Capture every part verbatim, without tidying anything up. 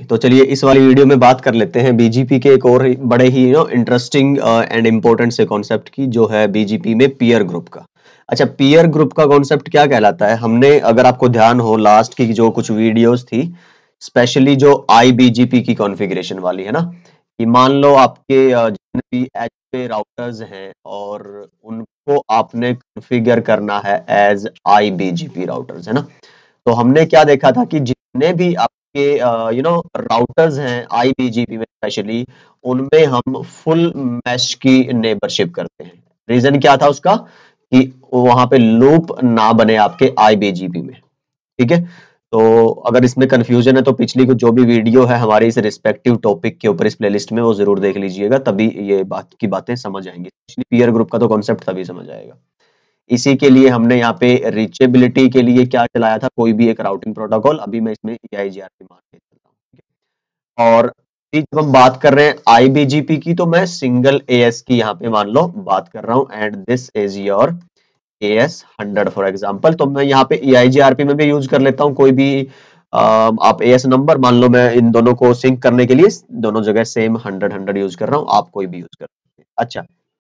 तो चलिए इस वाली वीडियो में बात कर लेते हैं बीजीपी के एक और बड़े ही you know interesting and important से कॉन्सेप्ट की, जो है बीजीपी में पीयर ग्रुप का। अच्छा, पीयर ग्रुप का कॉन्सेप्ट क्या कहलाता है? हमने, अगर आपको ध्यान हो, लास्ट की जो कुछ वीडियोस थी, स्पेशली जो आईबीजीपी की कॉन्फ़िगरेशन वाली है ना, कि मान लो आपके अ, जितने भी एच पे राउटर्स हैं और उनको आपने कॉन्फ़िगर करना है एज आईबीजीपी राउटर्स, है ना। तो हमने क्या देखा था कि जितने भी आपके यू नो राउटर्स हैं आईबीजीपी में स्पेशली, उनमें हम फुल मैश की नेबरशिप करते हैं। रीजन क्या था उसका? कि वहां पे लूप ना बने आपके आईबीजीपी में। ठीक है, तो अगर इसमें कंफ्यूजन है तो पिछली कुछ जो भी वीडियो है हमारे इस रिस्पेक्टिव टॉपिक के ऊपर इस प्लेलिस्ट में, वो जरूर देख लीजिएगा, तभी ये बात की बातें समझ आएंगी। पीयर ग्रुप का तो कॉन्सेप्ट तभी समझ आएगा। इसी के लिए हमने यहाँ पे रीचेबिलिटी के लिए क्या चलाया था, कोई भी एक राउटिंग प्रोटोकॉल। अभी मैं इसमें E I G R P मान के चल रहा हूँ, ठीक है। और जब हम बात कर रहे हैं आईबीजीपी की, तो मैं सिंगल एएस की यहाँ पे मान लो बात कर रहा हूँ, and this is your AS hundred for example. तो मैं यहाँ पे E I G R P में भी यूज कर लेता हूँ कोई भी आ, आप एएस नंबर मान लो। मैं इन दोनों को सिंक करने के लिए दोनों जगह सेम हंड्रेड हंड्रेड यूज कर रहा हूँ, आप कोई भी यूज कर सकते हैं। अच्छा,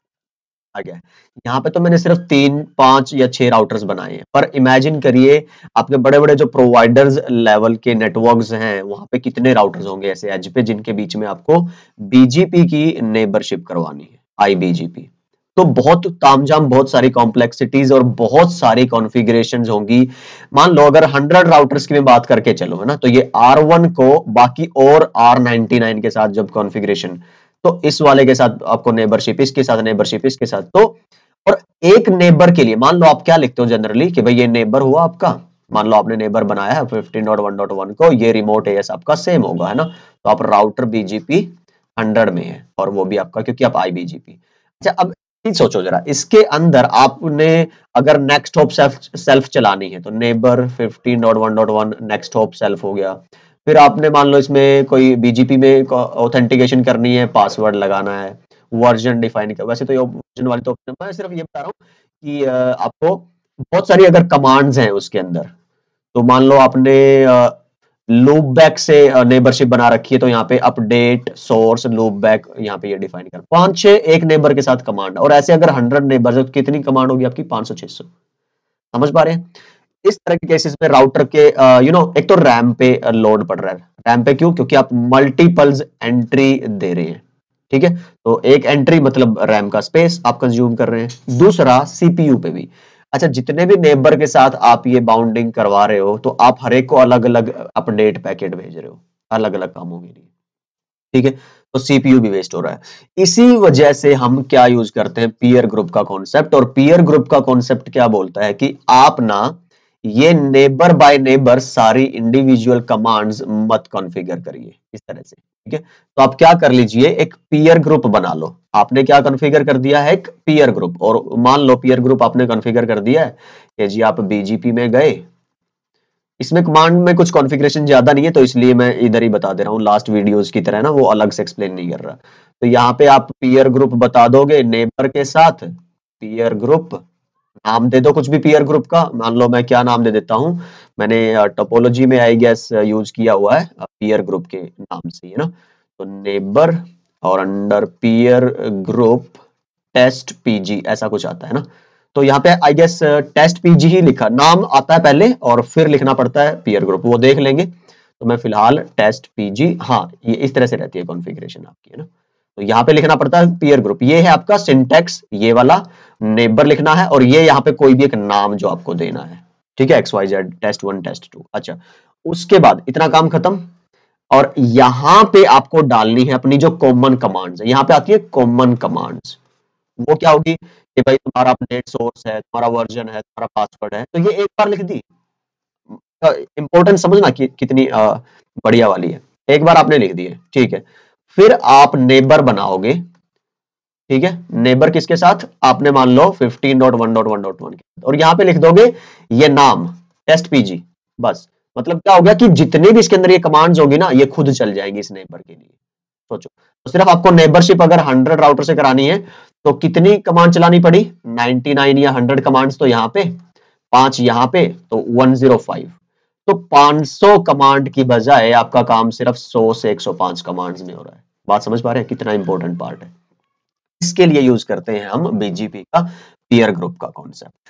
आ गया। यहाँ पे तो मैंने सिर्फ तीन पांच या छह राउटर्स बनाए हैं, पर इमेजिन करिए आपके बड़े बड़े जो प्रोवाइडर्स लेवल के नेटवर्क्स हैं, वहां पे कितने राउटर्स होंगे ऐसे एज पे, जिनके बीच में आपको बीजीपी की नेबरशिप करवानी है, आईबीजीपी। तो बहुत तामझाम, बहुत सारी कॉम्प्लेक्सिटीज और बहुत सारी कॉन्फ़िगरेशंस होंगी। मान लो अगर हंड्रेड राउटर्स की मैं बात करके चलो, है ना, तो ये आर वन को बाकी और आर नाइनटी नाइन के साथ जब कॉन्फ़िगरेशन, तो इस वाले के साथ आपको नेबरशिप, इसके साथ नेबरशिप, इसके साथ, तो और एक नेबर के लिए मान लो आप क्या लिखते हो जनरली कि भाई ये नेबर हुआ आपका। मान लो आपने नेबर बनाया है fifteen dot one dot one को, ये रिमोट एएस आपका सेम होगा, है ना। तो आप राउटर बीजीपी हंड्रेड में है और वो भी आपका, क्योंकि आप आईबीजीपी। अच्छा, अब सोचो जरा, इसके अंदर आपने अगर नेक्स्ट हॉप सेल्फ सेल्फ चलानी है, तो neighbour fifteen dot one dot one next hop self हो गया। फिर आपने मान लो इसमें कोई बीजीपी में ऑथेंटिकेशन करनी है, पासवर्ड लगाना है, वर्जन डिफाइन कर। वैसे तो ये वर्जन वाली तो मैं सिर्फ ये बता रहा हूँ कि आपको बहुत सारी अगर कमांड्स हैं उसके अंदर, तो मान लो आपने लूप बैक से नेबरशिप बना रखी है, तो यहाँ पे अपडेट सोर्स लूप बैक, यहाँ पे ये डिफाइन कर पांच छह एक नेबर के साथ कमांड। और ऐसे अगर हंड्रेड नेबर है तो कितनी कमांड होगी आपकी? पांच सौ छह सौ। समझ पा रहे हैं? इस तरह के केसेस में राउटर के यू नो एक तो रैम पे लोड पड़ रहा है। रैम पे क्यों? क्योंकि आप मल्टीपल्स एंट्री दे रहे हैं, ठीक है। तो एक एंट्री मतलब रैम का स्पेस आप कंज्यूम कर रहे हैं। दूसरा सीपीयू पे भी। अच्छा, जितने भी नेबर के साथ आप ये बाउंडिंग करवा रहे हो, तो आप हर एक को अलग अलग अपडेट पैकेट भेज रहे हो अलग अलग कामों के लिए, ठीक है। तो सीपीयू भी वेस्ट हो रहा है। इसी वजह से हम क्या यूज करते हैं? पीयर ग्रुप का कॉन्सेप्ट। और पीयर ग्रुप का कॉन्सेप्ट क्या बोलता है कि आप ना ये नेबर बाय नेबर सारी इंडिविजुअल कमांड्स मत कॉन्फ़िगर करिए इस तरह से, ठीक है। तो आप क्या कर लीजिए, एक पीयर ग्रुप बना लो। आपने क्या कॉन्फ़िगर कर दिया है? एक पीयर ग्रुप। और मान लो पीयर ग्रुप आपने कॉन्फ़िगर कर दिया है कि जी आप बीजीपी में गए। इसमें कमांड में कुछ कॉन्फ़िगरेशन ज्यादा नहीं है, तो इसलिए मैं इधर ही बता दे रहा हूँ, लास्ट वीडियोस की तरह ना, वो अलग से एक्सप्लेन नहीं कर रहा। तो यहाँ पे आप पीयर ग्रुप बता दोगे नेबर के साथ, पीयर ग्रुप नाम दे दो कुछ भी पीयर ग्रुप का। मान लो मैं क्या नाम दे देता हूं, मैंने टोपोलॉजी में आई गेस यूज किया हुआ है पीयर ग्रुप के नाम से, है ना। तो नेबर और under peer group test PG ऐसा कुछ आता है ना। तो यहाँ पे आई गेस टेस्ट पीजी ही लिखा, नाम आता है पहले और फिर लिखना पड़ता है पीयर ग्रुप, वो देख लेंगे। तो मैं फिलहाल टेस्ट पीजी, हाँ ये इस तरह से रहती है कॉन्फ़िगरेशन आपकी, है ना। तो यहाँ पे लिखना पड़ता है पीयर ग्रुप। ये है आपका सिंटेक्स, ये वाला नेबर लिखना है, और ये यहाँ पे कोई भी एक नाम जो आपको देना है, ठीक है, X Y Z, test one test two. अच्छा, उसके बाद इतना काम खत्म। और यहाँ पे आपको डालनी है अपनी जो कॉमन कमांड्स है। यहाँ पे आती है कॉमन कमांड्स। वो क्या होगी कि भाई तुम्हारा अपडेट सोर्स है, तुम्हारा वर्जन है, तुम्हारा पासवर्ड है, तो ये एक बार लिख दी। इंपॉर्टेंट समझना कि कितनी बढ़िया वाली है। एक बार आपने लिख दी है, ठीक है। फिर आप नेबर बनाओगे, ठीक है। नेबर किसके साथ? आपने मान लो fifteen dot one dot one dot one के, और यहां पे लिख दोगे ये नाम टेस्ट पीजी। बस, मतलब क्या हो गया कि जितने भी इसके अंदर ये कमांड्स होगी ना, ये खुद चल जाएंगी इस नेबर के लिए। सोचो, तो सिर्फ आपको नेबरशिप अगर हंड्रेड राउटर से करानी है, तो कितनी कमांड चलानी पड़ी? नाइनटी नाइन या हंड्रेड कमांड्स। तो यहाँ पे पांच, यहाँ पे तो वन ज़ीरो फ़ाइव। तो पाँच सौ कमांड की बजाय आपका काम सिर्फ सौ से एक सौ पाँच कमांड्स में हो रहा है। बात समझ पा रहे हैं कितना इंपॉर्टेंट पार्ट है। इसके लिए यूज करते हैं हम बीजीपी का पीयर ग्रुप का कॉन्सेप्ट।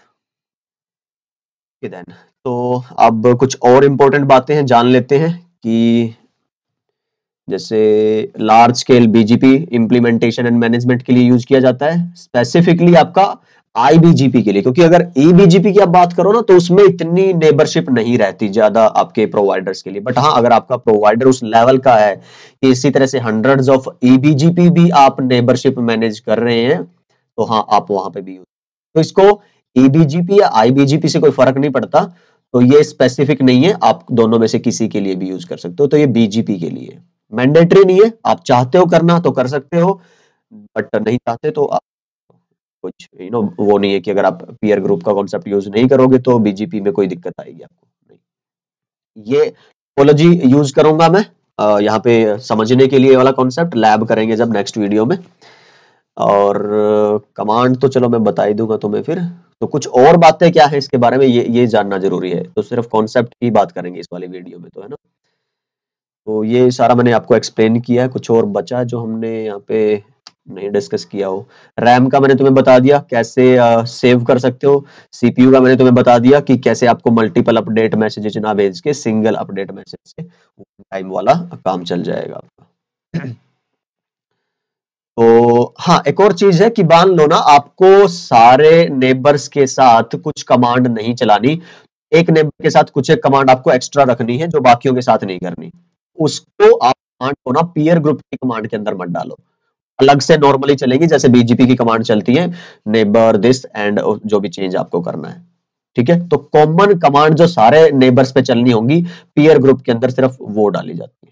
देन तो अब कुछ और इंपॉर्टेंट बातें हैं जान लेते हैं कि जैसे large scale BGP implementation and management के लिए यूज किया जाता है, स्पेसिफिकली आपका आईबीजीपी के लिए, क्योंकि अगर ईबीजीपी की आप बात करो ना तो उसमें इतनी नेबरशिप नहीं रहती ज्यादा आपके प्रोवाइडर्स के लिए। बट हाँ, अगर आपका प्रोवाइडर उस लेवल का है कि इसी तरह से हंड्रेड्स ऑफ ईबीजीपी भी आप नेबरशिप मैनेज कर रहे हैं तो हाँ, आप वहां पे भी यूज, तो इसको ईबीजीपी या आईबीजीपी से कोई फर्क नहीं पड़ता, तो ये स्पेसिफिक नहीं है, आप दोनों में से किसी के लिए भी यूज कर सकते हो। तो ये बीजीपी के लिए मैंडेटरी नहीं है, आप चाहते हो करना तो कर सकते हो, बट नहीं चाहते तो आप कुछ यू नो वो नहीं है कि अगर आप पीयर ग्रुप का कॉन्सेप्ट यूज नहीं करोगे तो बीजीपी में कोई दिक्कत आएगी आपको नहीं। ये टोपोलॉजी यूज करूंगा मैं अ, यहाँ पे समझने के लिए वाला कॉन्सेप्ट लैब करेंगे जब नेक्स्ट वीडियो में, और कमांड तो चलो मैं बता ही दूंगा तुम्हें फिर। तो कुछ और बातें क्या है इसके बारे में ये ये जानना जरूरी है, तो सिर्फ कॉन्सेप्ट की बात करेंगे इस वाली वीडियो में, तो है ना। तो ये सारा मैंने आपको एक्सप्लेन किया है, कुछ और बचा जो हमने यहाँ पे नहीं डिस्कस किया हो। रैम का मैंने तुम्हें बता दिया कैसे सेव कर सकते हो, सीपीयू का मैंने तुम्हें बता दिया कि कैसे आपको मल्टीपल अपडेट मैसेजेस ना भेज के सिंगल अपडेट मैसेज से टाइम वाला काम चल जाएगा आपका। तो हाँ, एक और चीज है कि मान लो ना आपको सारे नेबर्स के साथ कुछ कमांड नहीं चलानी, एक नेबर के साथ कुछ एक कमांड आपको एक्स्ट्रा रखनी है जो बाकियों के साथ नहीं करनी, उसको आप कमांड को ना पीयर ग्रुप की कमांड के अंदर मत डालो, अलग से नॉर्मली चलेगी जैसे बीजीपी की कमांड चलती है, नेबर दिस एंड जो भी चेंज आपको करना है, ठीक है। तो कॉमन कमांड जो सारे नेबर्स पे चलनी होंगी पीयर ग्रुप के अंदर सिर्फ वो डाली जाती है,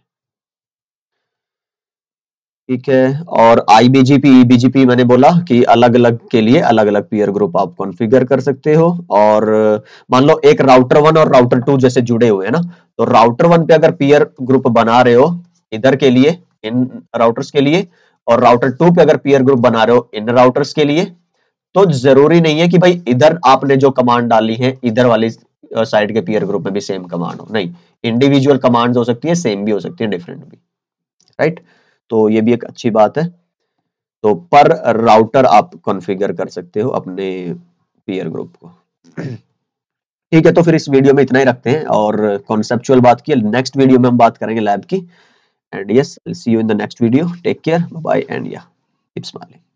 ठीक है। और आईबीजीपी ईबीजीपी मैंने बोला कि अलग अलग के लिए अलग अलग पीयर ग्रुप आप कॉन्फ़िगर कर सकते हो। और मान लो एक राउटर वन और राउटर टू जैसे जुड़े हुए हैं ना, तो राउटर वन पे अगर पीयर ग्रुप बना रहे हो इधर के लिए इन राउटर्स के लिए, और राउटर टू पे अगर पीयर ग्रुप बना रहे हो इन राउटर्स के लिए, तो जरूरी नहीं है कि भाई इधर आपने जो कमांड डाली है इधर वाली साइड के पीयर ग्रुप में भी सेम कमांड हो, नहीं, इंडिविजुअल कमांड हो सकती है, सेम भी हो सकती है, डिफरेंट भी, राइट। तो ये भी एक अच्छी बात है। तो पर राउटर आप कॉन्फ़िगर कर सकते हो अपने पीयर ग्रुप को। ठीक है, तो फिर इस वीडियो में इतना ही रखते हैं, और कॉन्सेप्चुअल बात की नेक्स्ट वीडियो में हम बात करेंगे लैब की। And yes, see you in the next video, take care, bye and yeah keep smiling.